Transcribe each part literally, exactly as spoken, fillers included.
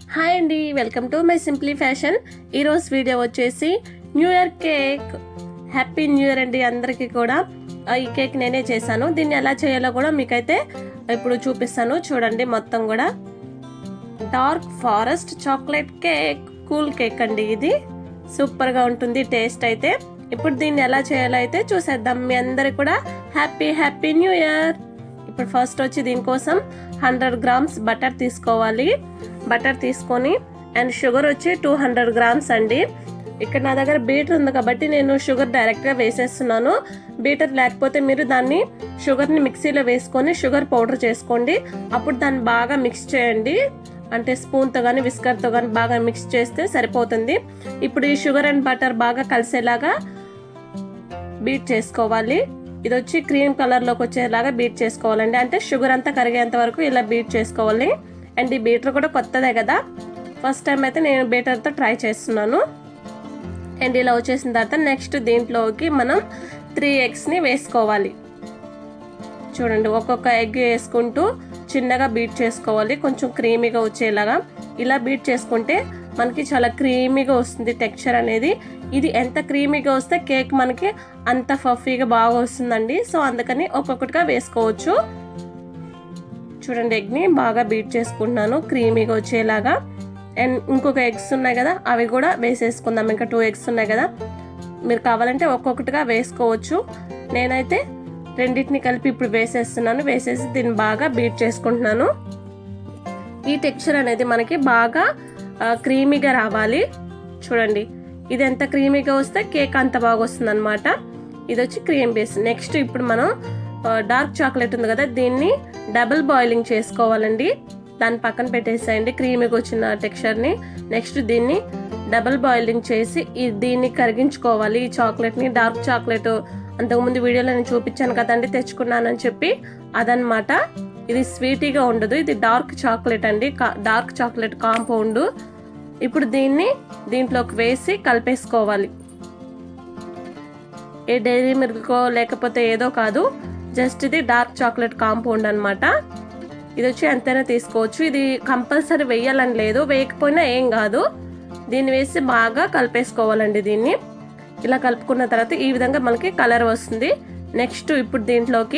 Hi అండి, welcome to my Simply Fashion. ఈరోజు video వచ్చేసి new year cake. Happy new year అండి అందరికీ కూడా. ఈ కేక్ నేనే చేశాను. దీన్ని ఎలా చేయాలో కూడా మీకైతే ఇప్పుడు చూపిస్తాను. చూడండి, మొత్తం కూడా dark forest chocolate cake, cool cake అండి. ఇది సూపర్గా ఉంటుంది టేస్ట్ అయితే. ఇప్పుడు దీన్ని ఎలా చేయాలో అయితే చూసేద్దాం. మీ అందరికి కూడా హ్యాపీ హ్యాపీ న్యూ ఇయర్. ఇప్పుడు ఫస్ట్ వచ్చి దీనికోసం హండ్రెడ్ గ్రామ్స్ బటర్ తీసుకోవాలి. బటర్ తీసుకొని అండ్ షుగర్ వచ్చి టూ హండ్రెడ్ గ్రామ్స్ అండి. ఇక్కడ నా దగ్గర బీటర్ ఉంది కాబట్టి నేను షుగర్ డైరెక్ట్గా వేసేస్తున్నాను. బీటర్ లేకపోతే మీరు దాన్ని షుగర్ని మిక్సీలో వేసుకొని షుగర్ పౌడర్ చేసుకోండి. అప్పుడు దాన్ని బాగా మిక్స్ చేయండి. అంటే స్పూన్తో కానీ విస్కర్తో కానీ బాగా మిక్స్ చేస్తే సరిపోతుంది. ఇప్పుడు ఈ షుగర్ అండ్ బటర్ బాగా కలిసేలాగా బీట్ చేసుకోవాలి. ఇది వచ్చి క్రీమ్ కలర్లోకి వచ్చేలాగా బీట్ చేసుకోవాలండి. అంటే షుగర్ అంతా కరిగేంత వరకు ఇలా బీట్ చేసుకోవాలి. అండ్ ఈ బీటర్ కూడా కొత్తదే కదా, ఫస్ట్ టైం అయితే నేను బీటర్తో ట్రై చేస్తున్నాను. అండ్ ఇలా వచ్చేసిన తర్వాత నెక్స్ట్ దీంట్లోకి మనం త్రీ ఎగ్స్ని వేసుకోవాలి. చూడండి, ఒక్కొక్క ఎగ్ వేసుకుంటూ చిన్నగా బీట్ చేసుకోవాలి, కొంచెం క్రీమీగా వచ్చేలాగా. ఇలా బీట్ చేసుకుంటే మనకి చాలా క్రీమీగా వస్తుంది టెక్స్చర్ అనేది. ఇది ఎంత క్రీమీగా వస్తే కేక్ మనకి అంత ఫఫీగా బాగా వస్తుందండి. సో అందుకని ఒక్కొక్కటిగా వేసుకోవచ్చు. చూడండి, ఎగ్ని బాగా బీట్ చేసుకుంటున్నాను క్రీమీగా వచ్చేలాగా. అండ్ ఇంకొక ఎగ్స్ ఉన్నాయి కదా, అవి కూడా వేసేసుకుందాం. ఇంకా టూ ఎగ్స్ ఉన్నాయి కదా, మీరు కావాలంటే ఒక్కొక్కటిగా వేసుకోవచ్చు. నేనైతే రెండింటిని కలిపి ఇప్పుడు వేసేస్తున్నాను. వేసేసి దీన్ని బాగా బీట్ చేసుకుంటున్నాను. ఈ టెక్స్చర్ అనేది మనకి బాగా క్రీమీగా రావాలి. చూడండి, ఇది ఎంత క్రీమీగా వస్తే కేక్ అంత బాగా వస్తుంది అనమాట. ఇది వచ్చి క్రీమ్ బేస్. నెక్స్ట్ ఇప్పుడు మనం డార్క్ చాక్లెట్ ఉంది కదా, దీన్ని డబుల్ బాయిలింగ్ చేసుకోవాలండి. దాన్ని పక్కన పెట్టేసేయండి క్రీమీగా వచ్చిన టెక్స్చర్ని. నెక్స్ట్ దీన్ని డబుల్ బాయిలింగ్ చేసి దీన్ని కరిగించుకోవాలి. ఈ చాక్లెట్ని, డార్క్ చాక్లెట్ అంతకుముందు వీడియోలో నేను చూపించాను కదండి, తెచ్చుకున్నానని చెప్పి, అదనమాట. ఇది స్వీటీగా ఉండదు, ఇది డార్క్ చాక్లెట్ అండి, డార్క్ చాక్లెట్ కాంపౌండ్. ఇప్పుడు దీన్ని దీంట్లోకి వేసి కలిపేసుకోవాలి. ఏ డైరీ మిల్కో లేకపోతే ఏదో కాదు, జస్ట్ ఇది డార్క్ చాక్లెట్ కాంపౌండ్ అనమాట. ఇది వచ్చి ఎంతైనా తీసుకోవచ్చు. ఇది కంపల్సరీ వేయాలని లేదు, వేయకపోయినా ఏం కాదు. దీన్ని వేసి బాగా కలిపేసుకోవాలండి. దీన్ని ఇలా కలుపుకున్న తర్వాత ఈ విధంగా మనకి కలర్ వస్తుంది. నెక్స్ట్ ఇప్పుడు దీంట్లోకి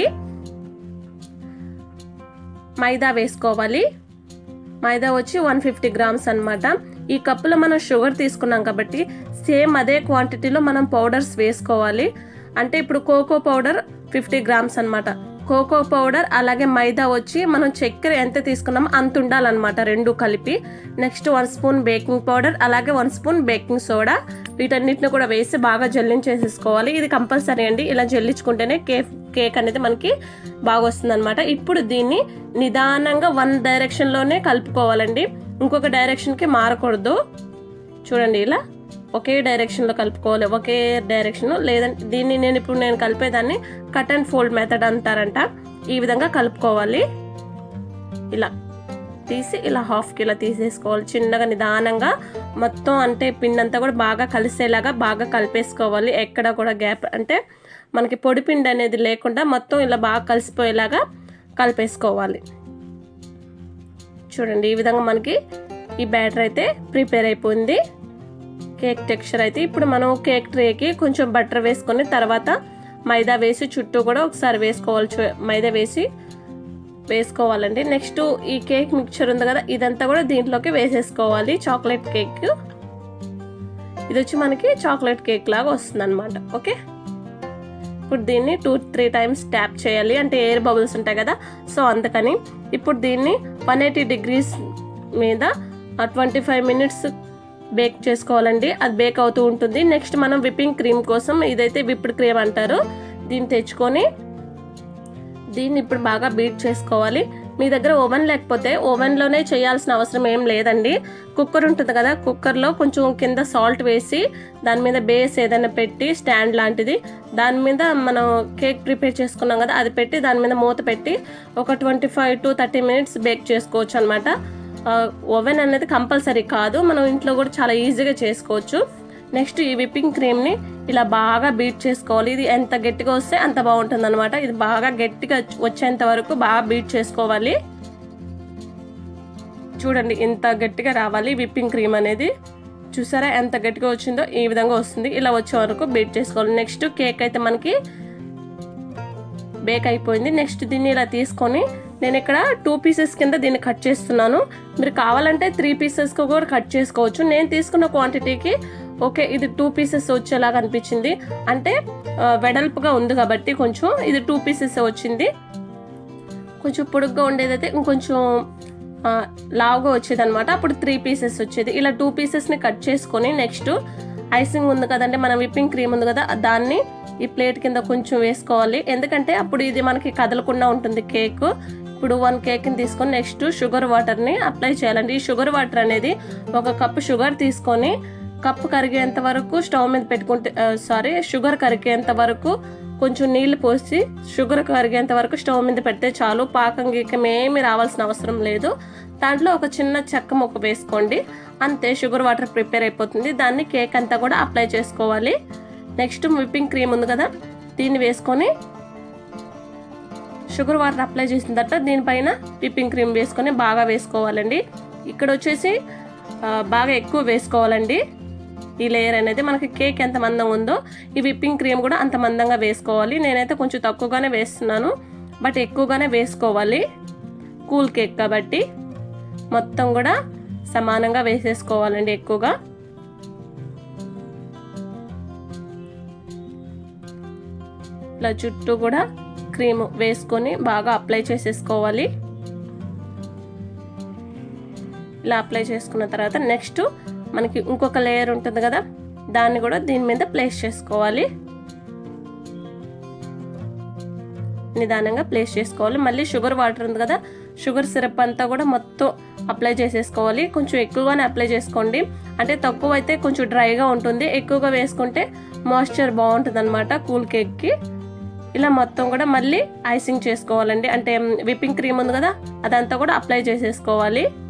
మైదా వేసుకోవాలి. మైదా వచ్చి వన్ ఫిఫ్టీ గ్రామ్స్ అనమాట. ఈ కప్పులో మనం షుగర్ తీసుకున్నాం కాబట్టి సేమ్ అదే క్వాంటిటీలో మనం పౌడర్స్ వేసుకోవాలి. అంటే ఇప్పుడు కోకో పౌడర్ ఫిఫ్టీ గ్రామ్స్ అనమాట. కోకో పౌడర్ అలాగే మైదా వచ్చి మనం చక్కెర ఎంత తీసుకున్నామో అంత ఉండాలన్నమాట, రెండు కలిపి. Next one spoon baking powder అలాగే వన్ స్పూన్ బేకింగ్ సోడా, వీటన్నిటిని కూడా వేసి బాగా జల్లించేసేసుకోవాలి. ఇది కంపల్సరీ అండి, ఇలా జల్లించుకుంటేనే కేక్ కేక్ అనేది మనకి బాగా వస్తుంది అనమాట. ఇప్పుడు దీన్ని నిదానంగా వన్ డైరెక్షన్లోనే కలుపుకోవాలండి, ఇంకొక డైరెక్షన్కి మారకూడదు. చూడండి, ఇలా ఒకే డైరెక్షన్లో కలుపుకోవాలి, ఒకే డైరెక్షన్. లేదంటే దీన్ని నేను ఇప్పుడు నేను కలిపేదాన్ని కట్ అండ్ ఫోల్డ్ మెథడ్ అంటారంట. ఈ విధంగా కలుపుకోవాలి. ఇలా తీసి ఇలా హాఫ్కి ఇలా తీసేసుకోవాలి చిన్నగా నిదానంగా. మొత్తం అంటే పిండి అంతా కూడా బాగా కలిసేలాగా బాగా కలిపేసుకోవాలి. ఎక్కడ కూడా గ్యాప్ అంటే మనకి పొడి పిండి అనేది లేకుండా మొత్తం ఇలా బాగా కలిసిపోయేలాగా కలిపేసుకోవాలి. చూడండి, ఈ విధంగా మనకి ఈ బ్యాటర్ అయితే ప్రిపేర్ అయిపోయింది. కేక్ టెక్స్చర్ అయితే ఇప్పుడు మనం కేక్ ట్రేకి కొంచెం బటర్ వేసుకొని తర్వాత మైదా వేసి చుట్టూ కూడా ఒకసారి వేసుకోవాలి. మైదా వేసి వేసుకోవాలండి. నెక్స్ట్ ఈ కేక్ మిక్చర్ ఉంది కదా, ఇదంతా కూడా దీంట్లోకి వేసేసుకోవాలి. చాక్లెట్ కేక్ ఇది వచ్చి మనకి చాక్లెట్ కేక్ లాగా వస్తుంది అనమాట. ఓకే, ఇప్పుడు దీన్ని టూ త్రీ టైమ్స్ ట్యాప్ చేయాలి, అంటే ఎయిర్ బబుల్స్ ఉంటాయి కదా, సో అందుకని. ఇప్పుడు దీన్ని వన్ ఎయిటీ డిగ్రీస్ మీద ట్వంటీ ఫైవ్ మినిట్స్ బేక్ చేసుకోవాలండి. అది బేక్ అవుతూ ఉంటుంది. నెక్స్ట్ మనం విప్పింగ్ క్రీమ్ కోసం, ఇదైతే విప్డ్ క్రీమ్ అంటారు, దీన్ని తెచ్చుకొని దీన్ని ఇప్పుడు బాగా బీట్ చేసుకోవాలి. మీ దగ్గర ఓవెన్ లేకపోతే ఓవెన్లోనే చేయాల్సిన అవసరం ఏం లేదండి. కుక్కర్ ఉంటుంది కదా, కుక్కర్లో కొంచెం కింద సాల్ట్ వేసి దాని మీద బేస్ ఏదైనా పెట్టి స్టాండ్ లాంటిది, దాని మీద మనం కేక్ ప్రిపేర్ చేసుకున్నాం కదా, అది పెట్టి దాని మీద మూత పెట్టి ఒక twenty five to thirty minutes bake చేసుకోవచ్చు అనమాట. ఓవెన్ అనేది కంపల్సరీ కాదు, మనం ఇంట్లో కూడా చాలా ఈజీగా చేసుకోవచ్చు. నెక్స్ట్ ఈ విప్పింగ్ క్రీమ్ని ఇలా బాగా బీట్ చేసుకోవాలి. ఇది ఎంత గట్టిగా వస్తే అంత బాగుంటుంది అనమాట. ఇది బాగా గట్టిగా వచ్చేంత వరకు బాగా బీట్ చేసుకోవాలి. చూడండి ఎంత గట్టిగా రావాలి విప్పింగ్ క్రీమ్ అనేది. చూసారా ఎంత గట్టిగా వచ్చిందో, ఈ విధంగా వస్తుంది. ఇలా వచ్చే వరకు బీట్ చేసుకోవాలి. నెక్స్ట్ కేక్ అయితే మనకి బేక్ అయిపోయింది. నెక్స్ట్ దీన్ని ఇలా తీసుకొని నేను ఇక్కడ టూ పీసెస్ కింద దీన్ని కట్ చేస్తున్నాను. మీరు కావాలంటే త్రీ పీసెస్కి కూడా కట్ చేసుకోవచ్చు. నేను తీసుకున్న క్వాంటిటీకి ఓకే ఇది టూ పీసెస్ వచ్చేలాగా అనిపించింది. అంటే వెడల్పుగా ఉంది కాబట్టి కొంచెం ఇది టూ పీసెస్ వచ్చింది. కొంచెం పొడుగ్గా ఉండేదైతే ఇంకొంచెం లావుగా వచ్చేది అనమాట. అప్పుడు త్రీ పీసెస్ వచ్చేది. ఇలా టూ పీసెస్ని కట్ చేసుకొని నెక్స్ట్ ఐసింగ్ ఉంది కదండి, మన విప్పింగ్ క్రీమ్ ఉంది కదా, దాన్ని ఈ ప్లేట్ కింద కొంచెం వేసుకోవాలి. ఎందుకంటే అప్పుడు ఇది మనకి కదలకుండా ఉంటుంది కేక్. ఇప్పుడు వన్ కేక్ని తీసుకొని నెక్స్ట్ షుగర్ వాటర్ని అప్లై చేయాలండి. ఈ షుగర్ వాటర్ అనేది ఒక కప్పు షుగర్ తీసుకొని కప్పు కరిగేంత వరకు స్టవ్ మీద పెట్టుకుంటే సారీ షుగర్ కరిగేంత వరకు కొంచెం నీళ్లు పోసి షుగర్ కరిగేంత వరకు స్టవ్ మీద పెడితే చాలు. పాకం గీకం ఏమి రావాల్సిన అవసరం లేదు. దాంట్లో ఒక చిన్న చెక్క ముక్క వేసుకోండి, అంతే షుగర్ వాటర్ ప్రిపేర్ అయిపోతుంది. దాన్ని కేక్ అంతా కూడా అప్లై చేసుకోవాలి. నెక్స్ట్ విప్పింగ్ క్రీమ్ ఉంది కదా, దీన్ని వేసుకొని షుగర్ వాటర్ అప్లై చేసిన తర్వాత దీనిపైన విప్పింగ్ క్రీమ్ వేసుకొని బాగా వేసుకోవాలండి. ఇక్కడ వచ్చేసి బాగా ఎక్కువ వేసుకోవాలండి. ఈ లేయర్ అనేది మనకి కేక్ ఎంత మందంగా ఉందో ఈ విప్పింగ్ క్రీమ్ కూడా అంత మందంగా వేసుకోవాలి. నేనైతే కొంచెం తక్కువగానే వేస్తున్నాను, బట్ ఎక్కువగానే వేసుకోవాలి. కూల్ కేక్ కాబట్టి మొత్తం కూడా సమానంగా వేసేసుకోవాలండి ఎక్కువగా. ఇలా చుట్టూ కూడా క్రీమ్ వేసుకొని బాగా అప్లై చేసేసుకోవాలి. ఇలా అప్లై చేసుకున్న తర్వాత నెక్స్ట్ మనకి ఇంకొక లేయర్ ఉంటుంది కదా, దాన్ని కూడా దీని మీద ప్లేస్ చేసుకోవాలి. నిదానంగా ప్లేస్ చేసుకోవాలి. మళ్ళీ షుగర్ వాటర్ ఉంది కదా, షుగర్ సిరప్ అంతా కూడా మొత్తం అప్లై చేసేసుకోవాలి. కొంచెం ఎక్కువగానే అప్లై చేసుకోండి. అంటే తక్కువ అయితే కొంచెం డ్రైగా ఉంటుంది, ఎక్కువగా వేసుకుంటే మాయిశ్చర్ బాగుంటుంది అనమాట కూల్ కేక్కి. ఇలా మొత్తం కూడా మళ్ళీ ఐసింగ్ చేసుకోవాలండి. అంటే విప్పింగ్ క్రీమ్ ఉంది కదా, అదంతా కూడా అప్లై చేసేసుకోవాలి.